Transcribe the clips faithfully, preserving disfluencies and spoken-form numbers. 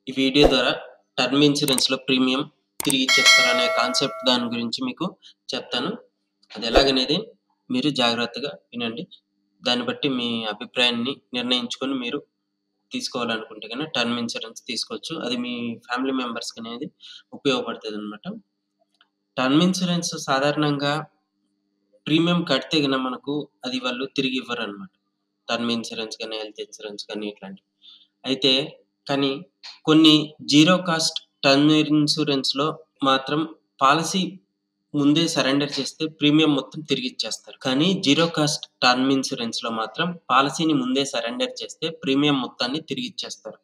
ఈ వీడియో ద్వారా టర్మ్ ఇన్సూరెన్స్‌లో ప్రీమియం తిరిగి ఇచ్చేస్తారనే కాన్సెప్ట్ దాని గురించి మీకు చెప్తాను. అది ఎలాగనేది మీరు జాగ్రత్తగా వినండి. దాన్ని బట్టి మీ అభిప్రాయాన్ని నిర్ణయించుకొని మీరు తీసుకోవాలనుకుంటే గనక టర్మ్ ఇన్సూరెన్స్ తీసుకోవచ్చు. అది మీ ఫ్యామిలీ మెంబర్స్‌కి అనేది ఉపయోగపడుతదనమాట. టర్మ్ ఇన్సూరెన్స్ సాధారణంగా ప్రీమియం కడితే గన మనకు అది వాళ్ళు తిరిగి ఇవ్వరనమాట. టర్మ్ ఇన్సూరెన్స్ గాని, హెల్త్ ఇన్సూరెన్స్ గాని ఇట్లాంటివి. అయితే కానీ కొన్ని జీరో కాస్ట్ టర్మ్ ఇన్సూరెన్స్‌లో మాత్రం పాలిసీ ముందే సరెండర్ చేస్తే ప్రీమియం మొత్తం తిరిగిచ్చేస్తారు. కానీ జీరో కాస్ట్ టర్మ్ ఇన్సూరెన్స్‌లో మాత్రం పాలిసీని ముందే సరెండర్ చేస్తే ప్రీమియం మొత్తాన్ని తిరిగిచ్చేస్తారు.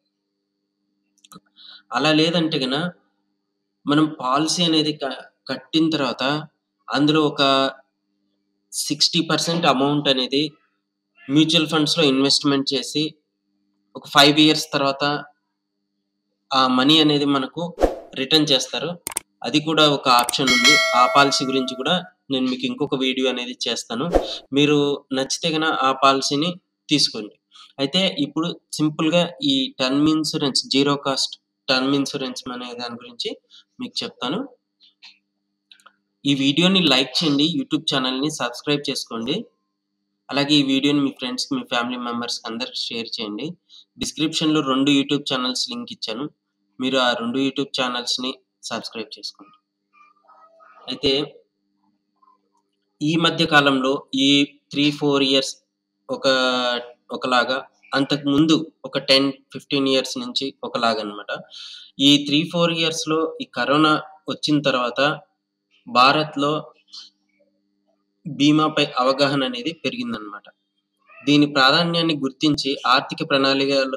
అలా లేదంటే గన మనం పాలిసీ అనేది క కట్టిన తర్వాత అందులో ఒక అరవై శాతం అమౌంట్ అనేది మ్యూచువల్ ఫండ్స్‌లో ఇన్వెస్ట్‌మెంట్ చేసి ఒక ఐదు ఇయర్స్ తర్వాత ఆ మనీ అనేది మనకు రిటర్న్ చేస్తారు. అది కూడా ఒక ఆప్షన్ ఉంది. ఆ పాలిసీ గురించి కూడా నేను మీకు ఇంకొక వీడియో అనేది చేస్తాను. మీరు నచ్చితే గన ఆ పాలిసీని తీసుకోండి. అయితే ఇప్పుడు సింపుల్‌గా ఈ term insurance zero cost term insurance అనే దాని గురించి మీకు చెప్తాను. ఈ వీడియోని లైక్ చేయండి. యూట్యూబ్ ఛానెల్‌ని సబ్స్క్రైబ్ చేసుకోండి. అలాగే ఈ వీడియోని మీ ఫ్రెండ్స్‌కి, మీ ఫ్యామిలీ మెంబర్స్‌కి అందరికి షేర్ చేయండి. డిస్క్రిప్షన్‌లో రెండు యూట్యూబ్ ఛానెల్స్ లింక్ ఇచ్చాను. మీరు ఆ రెండు యూట్యూబ్ ఛానెల్స్‌ని సబ్స్క్రైబ్ చేసుకోండి. అయితే ఈ మధ్య కాలంలో ఈ మూడు, నాలుగు ఇయర్స్ ఒక ఒకలాగా అంతకుముందు ఒక పది, పదిహేను ఇయర్స్ నుంచి ఒకలాగనమాట. ఈ మూడు, నాలుగు ఇయర్స్‌లో ఈ కరోనా వచ్చిన తర్వాత భారత్‌లో బీమాపై అవగాహన అనేది పెరిగిందనమాట. దీని ప్రాధాన్యాన్ని గుర్తించి ఆర్థిక ప్రణాళికలు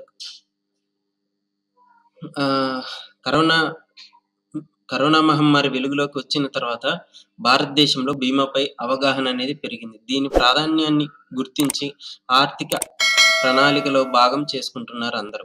ఆహ్, కరోనా కరోనా మహమ్మారి వెలుగులోకి వచ్చిన తర్వాత భారతదేశంలో బీమాపై అవగాహన అనేది పెరిగింది. దీని ప్రాధాన్యాన్ని గుర్తించి ఆర్థిక ప్రణాళికలో భాగం చేసుకుంటున్నారు అందరూ.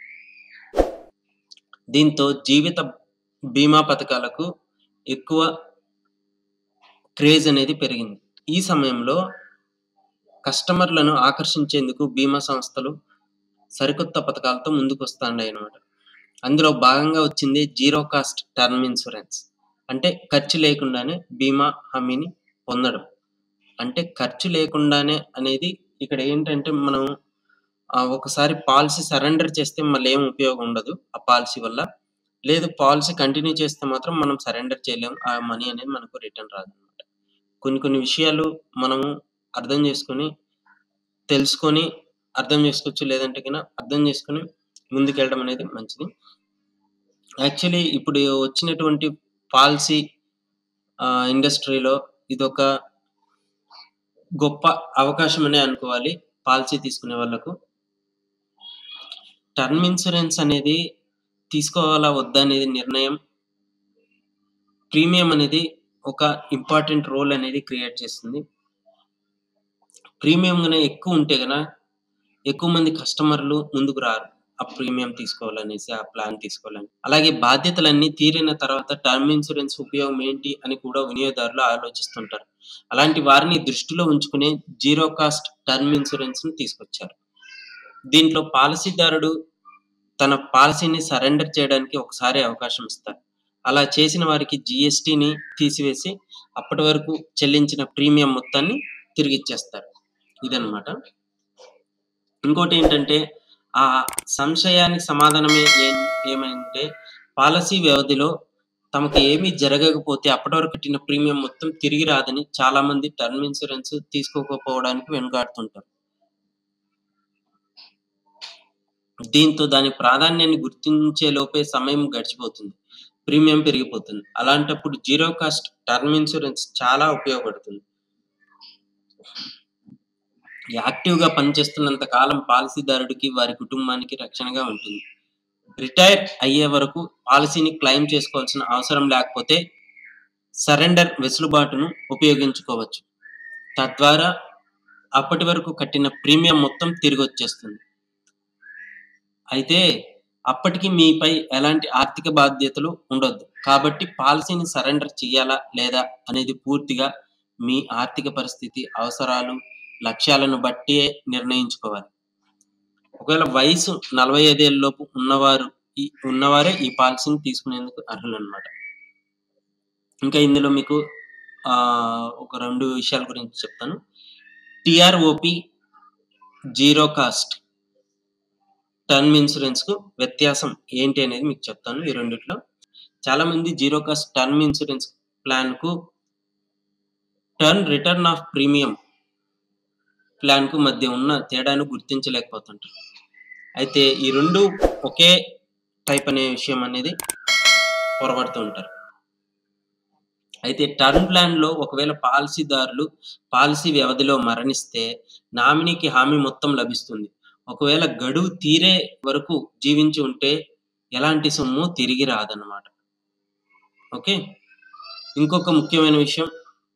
దీంతో జీవిత బీమా పథకాలకు ఎక్కువ క్రేజ్ అనేది పెరిగింది. ఈ సమయంలో కస్టమర్‌లను ఆకర్షించేందుకు బీమా సంస్థలు సరికొత్త పథకాలతో ముందుకొస్తాండాయన్నమాట. అందులో భాగంగా వచ్చింది జీరో కాస్ట్ టర్మ్ ఇన్సూరెన్స్. అంటే ఖర్చు లేకుండానే బీమా హామీని పొందడం. అంటే ఖర్చు లేకుండానే అనేది ఇక్కడ ఏంటంటే మనం ఆహ్, ఒకసారి పాలిసీ సరెండర్ చేస్తే మళ్ళీ ఏం ఉపయోగం ఉండదు ఆ పాలిసీ వల్ల. లేదు పాలిసీ కంటిన్యూ చేస్తే మాత్రం మనం సరెండర్ చేయలేం. ఆ మనీ అనేది మనకు రిటర్న్ రాదనమాట. కొన్ని కొన్ని విషయాలు మనము అర్థం చేసుకొని, తెలుసుకొని అర్థం చేసుకోవచ్చు. లేదంటే గన అర్థం చేసుకొని ముందుకెళ్ళడం అనేది మంచిది. యాక్చువల్లీ ఇప్పుడు వచ్చినటువంటి పాలిసీ ఆహ్, ఇండస్ట్రీలో ఇదొక గొప్ప అవకాశం అనే అనుకోవాలి పాలిసీ తీసుకునే వాళ్ళకు. టర్మ్ ఇన్సూరెన్స్ అనేది తీసుకోవాలా వద్దా అనేది నిర్ణయం ప్రీమియం అనేది ఒక ఇంపార్టెంట్ రోల్ అనేది క్రియేట్ చేస్తుంది. ప్రీమియం గన ఎక్కువ ఉంటే గన ఎక్కువ మంది కస్టమర్‌లు ముందుకు రారు. ఆ ప్రీమియం తీసుకోవాలనేసి, ఆ ప్లాన్ తీసుకోవాలని. అలాగే బాధ్యతలన్నీ తీరిన తర్వాత టర్మ్ ఇన్సూరెన్స్ ఉపయోగం ఏంటి అని కూడా వినియోగదారులు ఆలోచిస్తుంటారు. అలాంటి వారిని దృష్టిలో ఉంచుకునే జీరో కాస్ట్ టర్మ్ ఇన్సూరెన్స్‌ని తీసుకొచ్చారు. దీంట్లో పాలిసీదారుడు తన పాలిసీని సరెండర్ చేయడానికి ఒకసారి అవకాశం ఇస్తారు. అలా చేసిన వారికి జీఎస్టీని తీసివేసి అప్పటి వరకు చెల్లించిన ప్రీమియం మొత్తాన్ని తిరిగిచ్చేస్తారు. ఇదన్నమాట. ఇంకోటేంటంటే ఆ సంశయానికి సమాధానమే ఏం ఏమంటే పాలిసీ వ్యవధిలో తమకు ఏమీ జరగకపోతే అప్పటి వరకు కట్టిన ప్రీమియం మొత్తం తిరిగి రాదని చాలామంది టర్మ్ ఇన్సూరెన్స్ తీసుకోకపోవడానికి వెనుకాడుతుంటారు. దీంతో దాని ప్రాధాన్యాన్ని గుర్తించే లోపే సమయం గడిచిపోతుంది. ప్రీమియం పెరిగిపోతుంది. అలాంటప్పుడు జీరో కాస్ట్ టర్మ్ ఇన్సూరెన్స్ చాలా ఉపయోగపడుతుంది. యాక్టివ్‌గా పనిచేస్తున్నంత కాలం పాలిసీదారుడికి, వారి కుటుంబానికి రక్షణగా ఉంటుంది. రిటైర్ అయ్యే వరకు పాలిసీని క్లెయిమ్ చేసుకోవాల్సిన అవసరం లేకపోతే సరెండర్ వెసులుబాటును ఉపయోగించుకోవచ్చు. తద్వారా అప్పటి వరకు కట్టిన ప్రీమియం మొత్తం తిరిగొచ్చేస్తుంది. అయితే అప్పటికి మీపై ఎలాంటి ఆర్థిక బాధ్యతలు ఉండొద్దు. కాబట్టి పాలిసీని సరెండర్ చేయాలా? లేదా? అనేది పూర్తిగా మీ ఆర్థిక పరిస్థితి, అవసరాలు, లక్ష్యాలను బట్టే నిర్ణయించుకోవాలి. ఒకవేళ వయసు నలభై ఐదు ఏళ్లలోపు ఉన్నవారు ఈ ఉన్నవారే ఈ పాలిసీని తీసుకునేందుకు అర్హులనమాట. ఇంకా ఇందులో మీకు ఆహ్, ఒక రెండు విషయాల గురించి చెప్తాను. టీఆర్ఓపీ జీరో కాస్ట్ టర్మ్ ఇన్స్యూరెన్స్‌కు వ్యత్యాసం ఏంటి అనేది మీకు చెప్తాను ఈ రెండిట్లో. చాలామంది జీరో కాస్ట్ టర్మ్ ఇన్స్యూరెన్స్ ప్లాన్‌కు టర్మ్ రిటర్న్ ఆఫ్ ప్రీమియం ప్లాన్‌కు మధ్య ఉన్న తేడాను గుర్తించలేకపోతుంటారు. అయితే ఈ రెండు ఒకే టైప్ అనే విషయం అనేది పొరబడుతూ ఉంటారు. అయితే టర్మ్ ప్లాన్‌లో ఒకవేళ పాలిసీదారులు పాలిసీ వ్యవధిలో మరణిస్తే నామినీకి హామీ మొత్తం లభిస్తుంది. ఒకవేళ గడువు తీరే వరకు జీవించి ఉంటే ఎలాంటి సొమ్ము తిరిగి రాదన్నమాట. ఓకే. ఇంకొక ముఖ్యమైన విషయం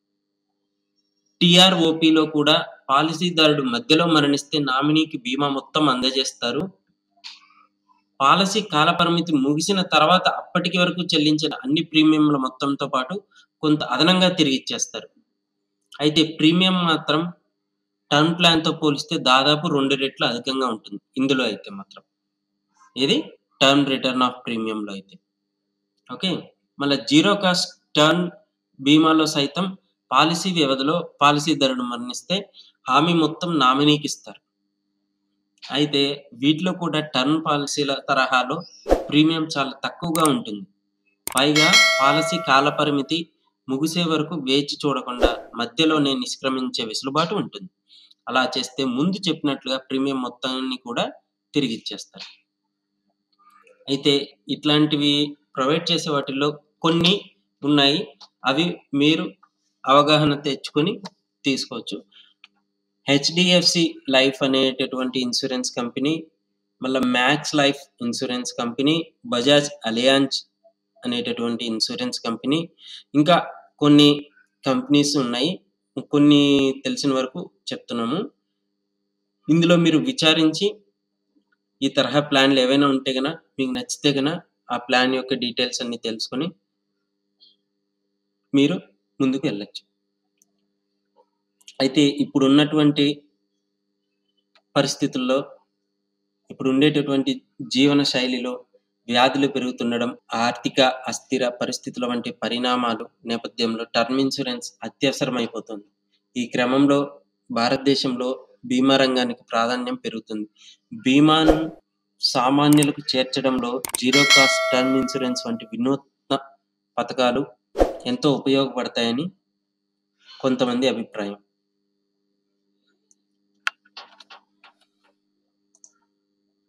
టీఆర్ఓపీలో కూడా పాలిసీదారుడు మధ్యలో మరణిస్తే నామినీకి బీమా మొత్తం అందజేస్తారు. పాలిసీ కాలపరిమితి ముగిసిన తర్వాత అప్పటికి వరకు చెల్లించిన అన్ని ప్రీమియంల మొత్తంతో పాటు కొంత అదనంగా తిరిగిచ్చేస్తారు. అయితే ప్రీమియం మాత్రం టర్మ్ ప్లాన్‌తో పోలిస్తే దాదాపు రెండు రెట్లు అధికంగా ఉంటుంది. ఇందులో అయితే మాత్రం. ఏది? టర్మ్ రిటర్న్ ఆఫ్ ప్రీమియంలో అయితే. ఓకే. మళ్ళా జీరో కాస్ట్ టర్మ్ బీమాలో సైతం పాలిసీ వ్యవధిలో పాలిసీదారుడు మరణిస్తే హామీ మొత్తం నామినీకిస్తారు. అయితే వీటిలో కూడా టర్మ్ పాలిసీల తరహాలో ప్రీమియం చాలా తక్కువగా ఉంటుంది. పైగా పాలిసీ కాలపరిమితి ముగిసే వరకు వేచి చూడకుండా మధ్యలోనే నిష్క్రమించే వెసులుబాటు ఉంటుంది. అలా చేస్తే ముందు చెప్పినట్లుగా ప్రీమియం మొత్తాన్ని కూడా తిరిగిచ్చేస్తారు. అయితే ఇట్లాంటివి ప్రొవైడ్ చేసే వాటిల్లో కొన్ని ఉన్నాయి. అవి మీరు అవగాహన తెచ్చుకొని తీసుకోవచ్చు. హెచ్‌డీఎఫ్‌సీ లైఫ్ అనేటటువంటి ఇన్స్యూరెన్స్ కంపెనీ, మళ్ళా Max life insurance company, Bajaj Allianz అనేటటువంటి ఇన్స్యూరెన్స్ కంపెనీ, ఇంకా కొన్ని కంపెనీస్ ఉన్నాయి. కొన్ని తెలిసిన వరకు చెప్తున్నాము. ఇందులో మీరు విచారించి ఈ తరహా ప్లాన్‌లు ఏవైనా ఉంటే గన మీకు నచ్చితే గన ఆ ప్లాన్ యొక్క డీటెయిల్స్ అన్నీ తెలుసుకొని మీరు ముందుకు వెళ్ళొచ్చు. అయితే ఇప్పుడున్నటువంటి పరిస్థితుల్లో ఇప్పుడు ఉండేటటువంటి జీవన శైలిలో వ్యాధులు పెరుగుతుండడం, ఆర్థిక అస్థిర పరిస్థితుల వంటి పరిణామాలు నేపథ్యంలో టర్మ్ ఇన్స్యూరెన్స్ అత్యవసరమైపోతుంది. ఈ క్రమంలో భారతదేశంలో బీమా రంగానికి ప్రాధాన్యం పెరుగుతుంది. బీమాను సామాన్యులకు చేర్చడంలో జీరో కాస్ట్ టర్మ్ ఇన్స్యూరెన్స్ వంటి వినూత్న పథకాలు ఎంతో ఉపయోగపడతాయని కొంతమంది అభిప్రాయం.